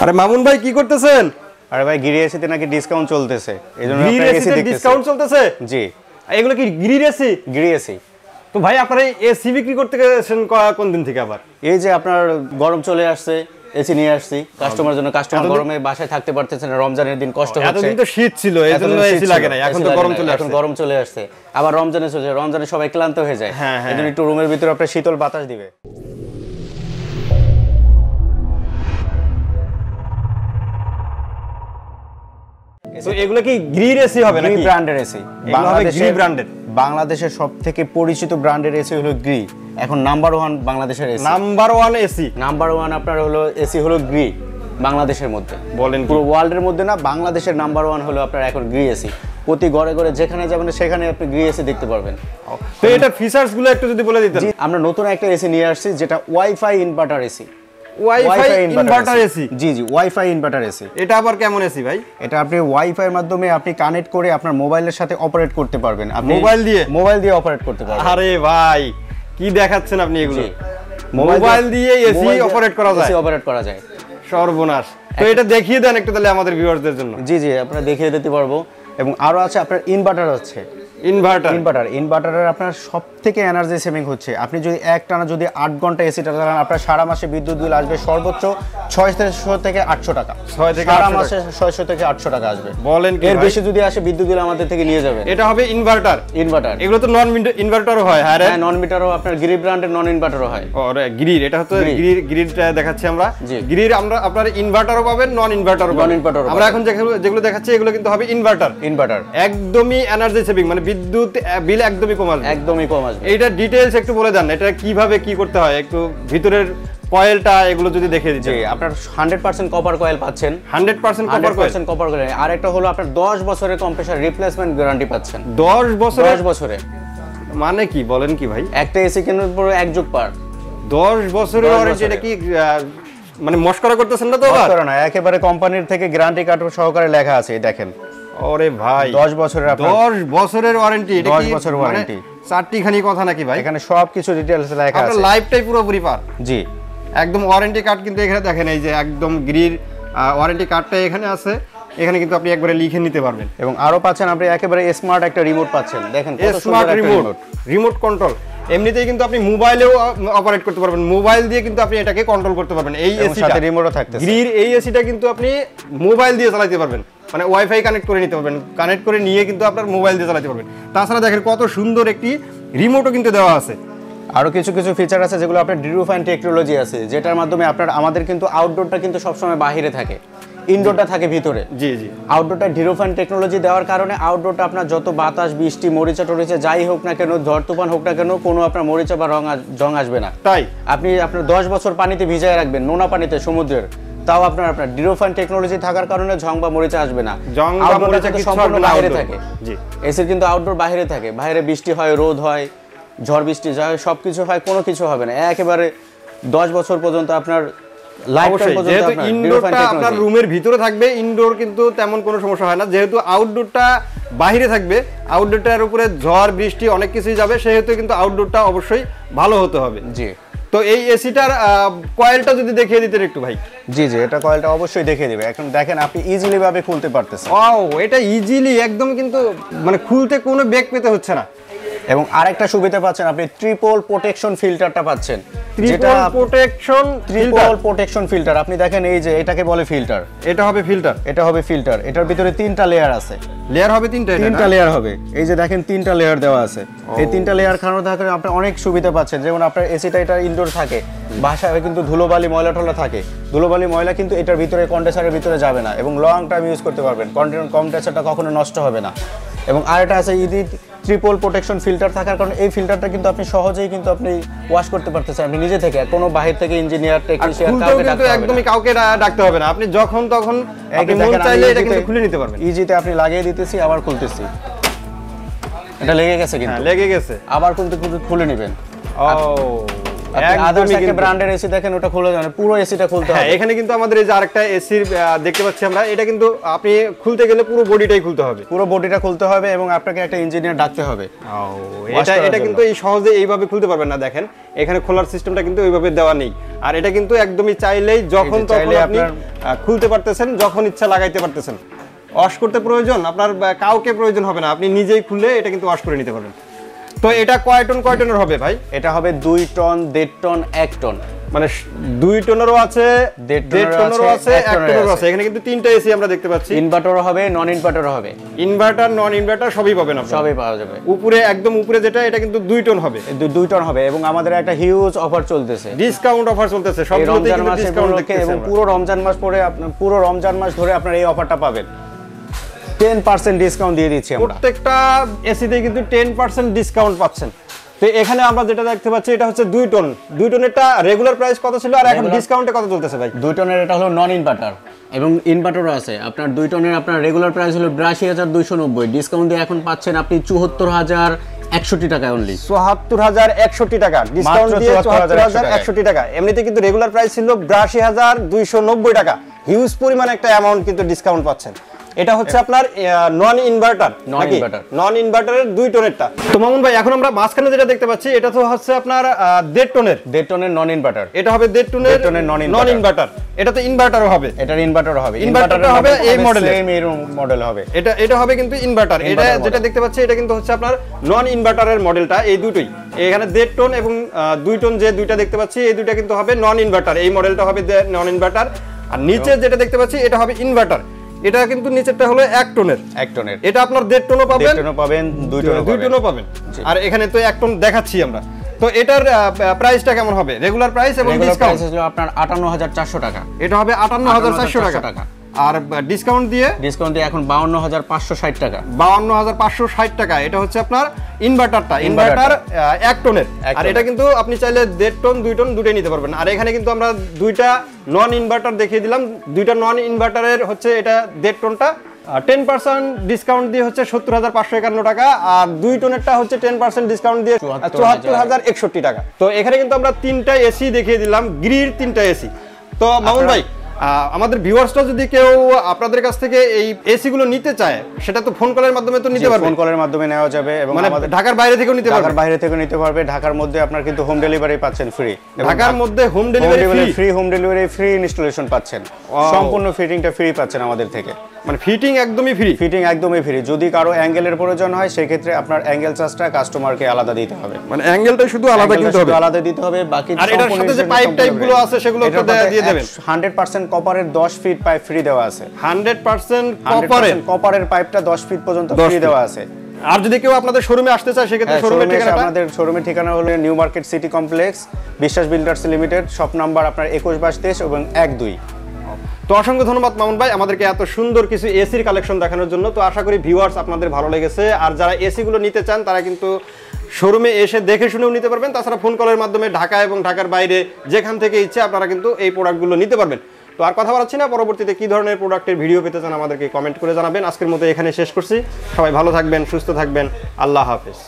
আরে মামুন ভাই কি করতেছেন? আরে ভাই গ্রি এসিতে নাকি ডিসকাউন্ট চলতেছে, এইজন্য আপনারা এসি দেখতেছেন। ডিসকাউন্ট চলতেছে? জি। এগুলো কি গ্রি এসি? Gree AC. তো ভাই আপনারা এসি বিক্রি করতে গেছেন কোন দিন থেকে আবার? এই যে আপনার গরম চলে আসছে, এসি নিয়ে আসছি কাস্টমারের জন্য। কাস্টমার গরমে বাসায় থাকতে পারতেছে না, রমজানের দিন কষ্ট হচ্ছে। এতদিন তো শীত ছিল, এইজন্য এসি লাগে না। এখন তো গরম চলে আসছে। এখন গরম চলে আসছে, আবার রমজানে সবাই ক্লান্ত হয়ে যায়। এজন্য একটু রুমের ভিতরে আপনার শীতল বাতাস দিবে। তো এগুলো কি গ্রি এসি হবে নাকি? গ্রি ব্র্যান্ডের এসি। বাংলাদেশের সবথেকে পরিচিত ব্র্যান্ডের এসি হলো গ্রি। এখন নাম্বার 1 বাংলাদেশের এসি। Number 1 AC. নাম্বার 1 আপনার হলো এসি হলো গ্রি বাংলাদেশের মধ্যে। বলেন পুরো ওয়ার্ল্ডের মধ্যে না, বাংলাদেশের নাম্বার 1 হলো আপনার এখন গ্রি এসি। প্রতি ঘরে ঘরে যেখানে যাবেন সেখানে আপনি গ্রি এসি দেখতে পারবেন। তো এটা ফিচারস গুলো একটু যদি বলে দিতেন। আমরা নতুন একটা এসি নিয়ে আসছি যেটা WiFi inverter AC. WiFi inverter AC? জি জি, ওয়াইফাই ইনভার্টার এসি। এটা আবার কেমন এসি ভাই? এটা আপনি ওয়াইফাই এর মাধ্যমে আপনি কানেক্ট করে আপনার মোবাইলের সাথে অপারেট করতে পারবেন। আপনি মোবাইল দিয়ে অপারেট করতে পারবেন। আরে ভাই কি দেখাচ্ছেন আপনি এগুলো? মোবাইল দিয়ে এসি অপারেট করা যায়? এসি অপারেট করা যায়। সর্বনাশ। তো এটা দেখিয়ে দেন একটু তাহলে আমাদের ভিউয়ারদের জন্য। জি জি, আপনারা দেখিয়ে দিতে পারবো। এবং আরো আছে আপনার ইনভার্টার আছে। ইনভার্টারের আপনার সবথেকে এনার্জি সেভিং হচ্ছে, আপনি যদি একটানা যদি 8 ঘন্টা এসিটা চালান আপনার সারা মাসে বিদ্যুৎ বিল আসবে সর্বোচ্চ 600 থেকে 800 টাকা। সারা মাসে 600 থেকে 800 টাকা আসবে। বলেন কি? এর বেশি যদি আসে বিদ্যুৎ বিল আমাদের থেকে নিয়ে যাবেন। এটা হবে ইনভার্টার। এগুলো তো নন ইনভার্টারও হয়? হ্যাঁ, নন মিটারও আপনার গ্রি ব্র্যান্ডের নন ইনভার্টারও হয়। আরে গ্রির, এটা হচ্ছে গ্রিরটা দেখাচ্ছি আমরা। গ্রির আমরা আপনার ইনভার্টারও পাবেন, নন ইনভার্টারও পাবেন। আমরা এখন যেগুলো দেখাচ্ছি এগুলো কিন্তু হবে ইনভার্টার। একদমই এনার্জি সেভিং, মানে বিদ্যুৎ বিল একদমই কম আসবে। এইটা ডিটেইলস একটু বলে দেন, এটা কিভাবে কি করতে হয় একটু ভিতরের কয়েলটা এগুলো যদি দেখিয়ে দিচ্ছেন। জি, আপনার 100% কপার কয়েল পাচ্ছেন। 100% কপার কয়েল। আর একটা হলো আপনার 10 বছরের কম্প্রেসার রিপ্লেসমেন্ট গ্যারান্টি পাচ্ছেন। 10 বছরে? মানে কি বলেন কি ভাই? একটা এসি কেনার পর এক যুগ পার। 10 বছরের ওয়ারেন্টি? এটা কি মানে মস্করা করতেছেন না তো? মস্করা না, একেবারে কোম্পানির থেকে গ্যারান্টি কার্ড সহকারে লেখা আছে, দেখেন। ওরে ভাই 10 বছরের ওয়ারেন্টি। এটা 10 বছরের ওয়ারেন্টি। চারটিখানি কথা নাকি ভাই? এখানে সবকিছু ডিটেইলস লেখা আছে। আপনার লাইফটাই পুরোপুরি পার। জি, একদম ওয়ারেন্টি কার্ড কিন্তু এখানে দেখেন, এই যে একদম গ্রির ওয়ারেন্টি কার্ডটা এখানে আছে। এখানে কিন্তু আপনি একবারে লিখে নিতে পারবেন। এবং আরো পাচ্ছেন আপনি একেবারে স্মার্ট একটা রিমোট পাচ্ছেন। দেখেন কত স্মার্ট রিমোট কন্ট্রোল। এমনিতেই কিন্তু আপনি মোবাইলেও অপারেট করতে পারবেন, মোবাইল দিয়ে কিন্তু আপনি এটাকে কন্ট্রোল করতে পারবেন। এই এসিটা সাথে রিমোটও থাকতেছে। গ্রির এই এসিটা কিন্তু আপনি মোবাইল দিয়ে চালাতে পারবেন, মানে ওয়াইফাই কানেক্ট করে নিতে পারবেন। কানেক্ট করে নিয়ে কিন্তু আপনার মোবাইল দিয়ে চালাতে পারবেন। তাছাড়া দেখেন কত সুন্দর একটি রিমোটও কিন্তু দেওয়া আছে। আরো কিছু ফিচার আছে যেগুলো আপনার ডিরুফাইন টেকনোলজি আছে, যেটার মাধ্যমে আপনার আমাদের কিন্তু আউটডোরটা কিন্তু সবসময় বাহিরে থাকে, ইনডোরটা থাকে ভিতরে। জি জি, আউটডোরটা ডিরুফাইন টেকনোলজি দেওয়ার কারণে আউটডোরটা আপনার যত বাতাস বৃষ্টি মরিচা টরিচা যাই হোক না কেন, ঝড় তুফান হোক না কেন, কোনো আপনার মরিচা বা জং আসবে না। তাই আপনি আপনার 10 বছর পানিতে ভিজায় রাখবেন, নোনা পানিতে, সমুদ্রের, তাও আপনার ডিরুফাইন টেকনোলজি থাকার কারণে ঝং বা মরিচা আসবে না। সম্পূর্ণ বাইরে থাকে। এসির কিন্তু আউটডোর বাইরে থাকে, বাইরে বৃষ্টি হয়, রোদ হয়, ঝড় বৃষ্টি যায়, সবকিছু হয়, কোনো কিছু হবে না। একেবারে 10 বছর পর্যন্ত আপনার ইনডোরটা আপনার রুমের ভিতরে থাকবে। ইনডোর কিন্তু তেমন কোনো সমস্যা হয় না, যেহেতু আউটডোরটা বাইরে থাকবে। আউটডোরটার উপরে ঝড় বৃষ্টি অনেক কিছুই যাবে, সেহেতু কিন্তু আউটডোরটা অবশ্যই ভালো হতে হবে। জি। তো এই এসিটার কয়েলটা যদি দেখিয়ে দিতেন একটু ভাই। জি জি, এটা কয়েলটা অবশ্যই দেখিয়ে দিবে। এখন দেখেন আপনি ইজিলি ভাবে খুলতে পারতেছেন। এটা ইজিলি একদম, কিন্তু মানে খুলতে কোনো বেগ পেতে হচ্ছে না। এবং আরেকটা সুবিধা পাচ্ছেন, আপনি ট্রিপল প্রোটেকশন ফিল্টারটা পাচ্ছেন। ট্রিপল প্রোটেকশন ফিল্টার আপনি দেখেন, এই যে এটাকে বলে ফিল্টার। এটা হবে ফিল্টার। এটার ভিতরে 3টা লেয়ার আছে। লেয়ার হবে 3টা লেয়ার হবে। এই যে দেখেন 3টা লেয়ার দেওয়া আছে। এই 3টা লেয়ার খানোর থাকলে আপনি অনেক সুবিধা পাচ্ছেন। যেমন আপনার এসিটা এটা ইনডোর থাকে, বাসায় কিন্তু ধুলোবালি ময়লা টলা থাকে, ধুলোবালি ময়লা কিন্তু এটার ভিতরে কন্ডেন্সারের ভিতরে যাবে না এবং লং টাইম ইউজ করতে পারবেন। কন্ডেন্সারটা কখনো নষ্ট হবে না। এবং আরেকটা আছে ট্রিপল প্রোটেকশন ফিল্টার থাকার কারণে এই ফিল্টারটা কিন্তু আপনি সহজেই কিন্তু আপনি ওয়াশ করতে পারতেছেন, আপনি নিজে থেকে, কোনো বাহির থেকে ইঞ্জিনিয়ার টেকনিশিয়ান কাউকে ডাকতে হবে না। আপনি যখন তখন আপনি মন চাইলে এটা কিন্তু খুলে নিতে পারবেন। ইজিতে আপনি লাগিয়ে দিতেছি, আবার খুলতেছি। এটা লেগে গেছে, কিন্তু লেগে গেছে, আবার কিন্তু খুলে নেবেন। আদার্স একটা ব্র্যান্ডের এসি দেখেন ওটা খোলা যায় না, পুরো এসিটা খুলতে হবে। হ্যাঁ, এখানে কিন্তু আমাদের এই যে আরেকটা এসি দেখতে পাচ্ছি আমরা, এটা কিন্তু আপনি খুলতে গেলে পুরো বডিটাই খুলতে হবে, পুরো বডিটা খুলতে হবে এবং আপনাকে একটা ইঞ্জিনিয়ার ডাকতে হবে। এটা কিন্তু এই সহজে এইভাবে খুলতে পারবেন না। দেখেন এখানে খোলার সিস্টেমটা কিন্তু ওইভাবে দেওয়া নেই, আর এটা কিন্তু একদমই চাইলেই যখন তখন আপনি খুলতে পারতেছেন, যখন ইচ্ছা লাগাইতে পারতেছেন। ওয়াশ করতে প্রয়োজন আপনার কাউকে প্রয়োজন হবে না, আপনি নিজেই খুলে এটা কিন্তু ওয়াশ করে নিতে পারবেন। তো এটা কয় টনের হবে ভাই? এটা হবে 2 টন, 1.5 টন, 1 টন, মানে 2 টনেরও আছে, 1.5 টনেরও আছে, 1 টনেরও আছে। এখানে কিন্তু তিনটা এসি আমরা দেখতে পাচ্ছি। ইনভার্টারও হবে, নন ইনভার্টারও হবে। ইনভার্টার, নন ইনভার্টার সবই পাবেন আপনারা, সবই পাওয়া যাবে। উপরে একদম উপরে যেটা, এটা কিন্তু 2 টন হবে। 2 টন হবে এবং আমাদের একটা হিউজ অফার চলতেছে, ডিসকাউন্ট অফার চলতেছে সবগুলোতে কিন্তু ডিসকাউন্ট দেখতেছেন। এবং পুরো রমজান মাস পরে আপনার পুরো রমজান মাস ধরে আপনারা এই অফারটা পাবেন। 10% ডিসকাউন্ট দিয়ে দিচ্ছি আমরা, প্রত্যেকটা এসিতে কিন্তু 10% ডিসকাউন্ট পাচ্ছেন। তো এখানে আমরা যেটা দেখতে পাচ্ছি এটা হচ্ছে 2 টন। 2 টনেরটা রেগুলার প্রাইস কত ছিল আর এখন ডিসকাউন্টে কত চলতেছে ভাই? 2 টনের এটা হলো নন ইনভার্টার এবং ইনভার্টারও আছে। আপনার 2 টনের আপনার রেগুলার প্রাইস হলো 82,290, ডিসকাউন্ট দিয়ে এখন পাচ্ছেন আপনি 74,061 টাকায় অনলি। 74,061 টাকা ডিসকাউন্ট দিয়ে 74,061 টাকা। এমনিতে কিন্তু রেগুলার প্রাইস ছিল 82,290 টাকা। হিউজ পরিমাণ একটা অ্যামাউন্ট কিন্তু ডিসকাউন্ট পাচ্ছেন। এটা হচ্ছে আপনার নন ইনভার্টার, নন ইনভার্টারের 2 টনেরটা। তো মামুন ভাই এখন আমরা মাঝখানে যেটা দেখতে পাচ্ছি এটা তো হচ্ছে আপনার 1.5 টনের নন ইনভার্টার। এটা হবে 1.5 টনের নন ইনভার্টার। এটা তো ইনভার্টারও হবে, এটার ইনভার্টারও হবে, ইনভার্টারটা হবে এই মডেলের, সেম এর মডেল হবে। এটা হবে কিন্তু ইনভার্টার। এটা যেটা দেখতে পাচ্ছি এটা কিন্তু হচ্ছে আপনার নন ইনভার্টারের মডেলটা। এই দুটোই এখানে 1.5 টন এবং 2 টন যে দুইটা দেখতে পাচ্ছি এই দুইটা কিন্তু হবে নন ইনভার্টার। এই মডেলটা হবে নন ইনভার্টার। আর নিচে যেটা দেখতে পাচ্ছি এটা হবে ইনভার্টার। এটা কিন্তু নিচেরটা হলো 1 টনের। এটা আপনার 1.5 টনও পাবেন, 2 টনও পাবেন। আর এখানে তো 1 টন দেখাচ্ছি আমরা। তো এটার প্রাইসটা কেমন হবে? রেগুলার প্রাইস এবং ডিসকাউন্ট হলো আপনার 58,400 টাকা। এটা হবে 58,400 টাকা। আর ডিসকাউন্ট দিয়ে এখন 52,560 টাকা। 52,560 টাকা। এটা হচ্ছে আপনার ইনভার্টারটা, ইনভার্টার 1 টনের। আর এটা কিন্তু আপনি চাইলে 1.5 টন 2 টন দুটোই নিতে পারবেন। আর এখানে কিন্তু আমরা দুইটা নন ইনভার্টার দেখিয়ে দিলাম। দুইটা নন ইনভার্টারের হচ্ছে এটা 1.5 টনটা 10% ডিসকাউন্ট দিয়ে হচ্ছে 70,551 টাকা। আর 2 টনেরটা হচ্ছে 10% ডিসকাউন্ট দিয়ে 74,061 টাকা। তো এখানে কিন্তু আমরা তিনটা এসি দেখিয়ে দিলাম, গ্রির 3টা এসি। তো মামুন ভাই আমাদের ভিউয়ার্সরা যদি কেউ আপনাদের কাছ থেকে এই এসি গুলো নিতে চায় সেটা তো ফোন কলের মাধ্যমে তো নিতে পারবে? ফোন কলের মাধ্যমে নেওয়া যাবে এবং আমাদের ঢাকার বাইরে থেকেও নিতে পারবে? ঢাকার বাইরে থেকেও নিতে পারবে। ঢাকার মধ্যে আপনার কিন্তু হোম ডেলিভারি পাচ্ছেন ফ্রি। ঢাকার মধ্যে home delivery free, home delivery free, installation পাচ্ছেন, সম্পূর্ণ ফিটিংটা ফ্রি পাচ্ছেন আমাদের থেকে। মানে ফিটিং একদমই ফ্রি? ফিটিং একদমই ফ্রি। যদি কারো অ্যাঙ্গেলের প্রয়োজন হয় সেই ক্ষেত্রে আপনার অ্যাঙ্গেল চার্জটা কাস্টমারকে আলাদা দিতে হবে। মানে অ্যাঙ্গেলটা শুধু আলাদা কিনতে হবে? আলাদা দিতে হবে। বাকি আর এটার সাথে যে পাইপ টাইপ গুলো আছে সেগুলো একটু দিয়ে দেবেন। 100% কপারের 10 ফিট পাইপ ফ্রি দেওয়া আছে। 100% কপারের পাইপটা 10 ফিট পর্যন্ত ফ্রি দেওয়া আছে। আর যদি কেউ আপনাদের শোরুমে আসতে চায় সেক্ষেত্রে শোরুমের ঠিকানা? আমাদের শোরুমের ঠিকানা হলো new market city complex, Biswas builders limited, shop number আপনার 21/23 এবং 12। তো অসংখ্য ধন্যবাদ মামুন ভাই আমাদেরকে এত সুন্দর কিছু এসির কালেকশন দেখানোর জন্য। তো আশা করি ভিউয়ার্স আপনাদের ভালো লেগেছে। আর যারা এসি গুলো নিতে চান তারা কিন্তু শোরুমে এসে দেখে শুনেও নিতে পারবেন। তাছাড়া ফোন কলের মাধ্যমে ঢাকা এবং ঢাকার বাইরে যেখান থেকে ইচ্ছে আপনারা কিন্তু এই প্রোডাক্টগুলো নিতে পারবেন। তো আর কথা বলাচ্ছি না, পরবর্তীতে কি ধরনের প্রোডাক্টের ভিডিও পেতে চান আমাদেরকে কমেন্ট করে জানাবেন। আজকের মতো এখানে শেষ করছি। সবাই ভালো থাকবেন, সুস্থ থাকবেন। আল্লাহ হাফেজ।